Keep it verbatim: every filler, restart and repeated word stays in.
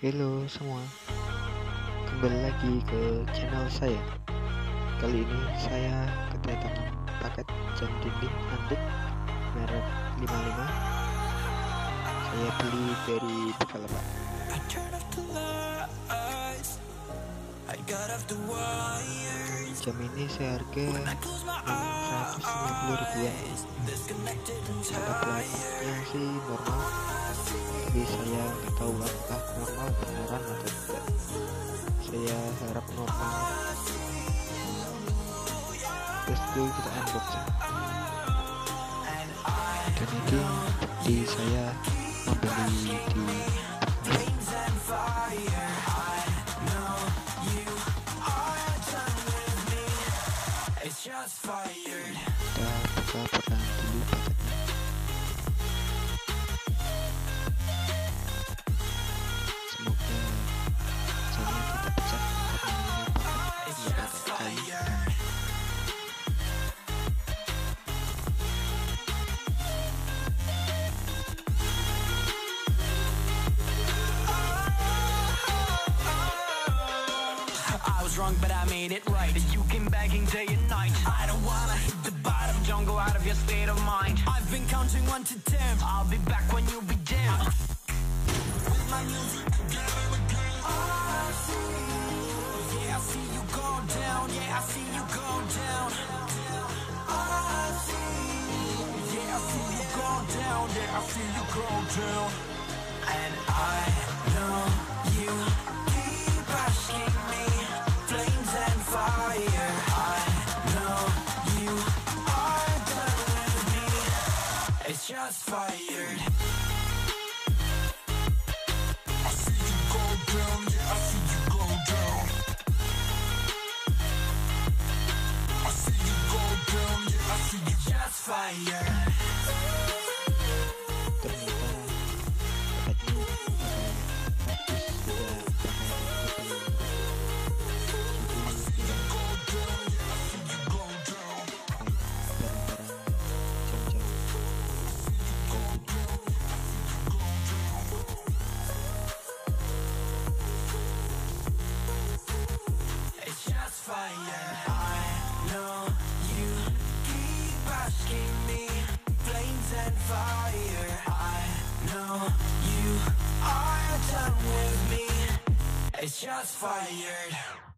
Halo semua, kembali lagi ke channel saya. Kali ini saya kedatangan paket jam dinding antik merek lima puluh lima. Saya beli dari Bukalapak. Jam ini seharga seratus lima puluh ribuan. Tempat pelayanannya sih normal, tapi saya nggak tahu apakah normal beneran atau tidak. Saya harap normal. Let's go, kita unboxing. Dan itu bukti saya membeli di kita buka pertama dulu paketnya. Semoga jamnya tidak pecah karena ini paket nggak ada kayu. Wrong, but I made it right. You came begging day and night. I don't wanna hit the bottom, don't go out of your state of mind. I've been counting one to ten. I'll be back when you be down. With my music again and again. I see you. Yeah, I see you go down. Yeah, I see you go down. I see you. Yeah, I see you go down. Yeah, I see you go down. And I know you keep asking me. Flames and fire, I know you are done with me. It's just fired. I see you go down, yeah, I see you go down. I see you go down, yeah, I see you just fired. Fire. I know you keep asking me. Flames and fire. I know you are done with me. It's just fired.